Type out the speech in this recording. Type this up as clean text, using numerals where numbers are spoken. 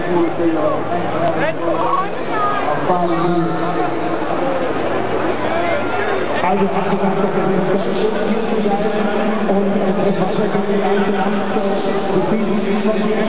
Also hat gesagt, dass er nicht ganz schön hier zu sein und es ist weitergegangen,